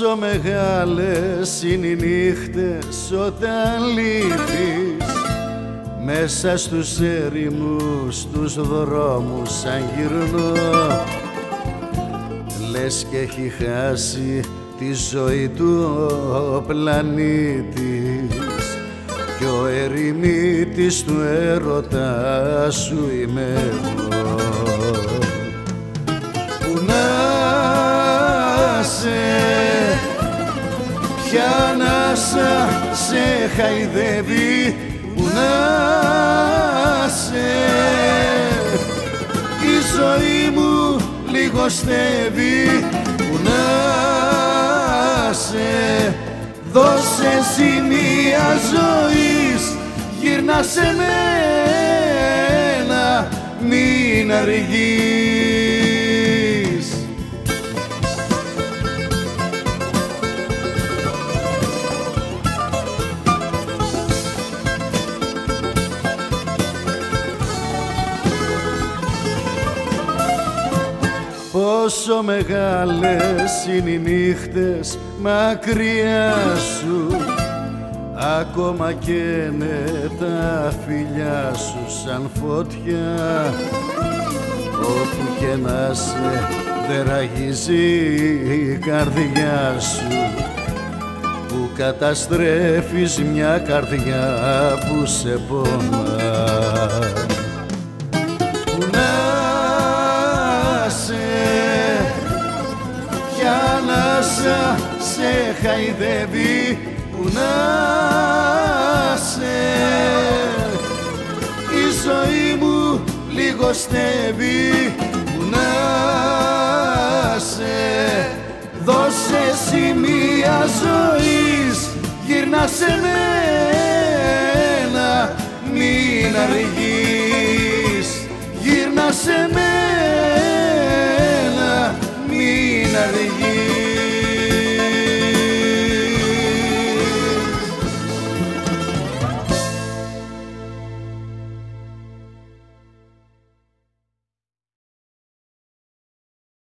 Πόσο μεγάλες είναι οι νύχτες όταν λείπεις, μέσα στους έρημους τους δρόμους σαν γυρνώ, λες και έχει χάσει τη ζωή του ο πλανήτης κι ο ερημίτης του έρωτα σου είμαι εγώ. Που να σε, ποια ανάσα σε χαϊδεύει, που να σε, η ζωή μου λιγοστεύει, που να σε, δώσε σημεία ζωής, γύρνα σε μένα, μην αργείς. Πόσο μεγάλες είναι οι νύχτες μακριά σου, ακόμα καίνε τα φιλιά σου σαν φωτιά, όπου και να σε δεν ραγίζει η καρδιά σου, που καταστρέφεις μια καρδιά που σε πονά. Σε χαϊδεύει, που να σε, η ζωή μου λιγοστεύει, που να σε, δώσε σημεία ζωής, γύρνα σε μένα, μην αργείς, γύρνα σε μένα, μην αργείς.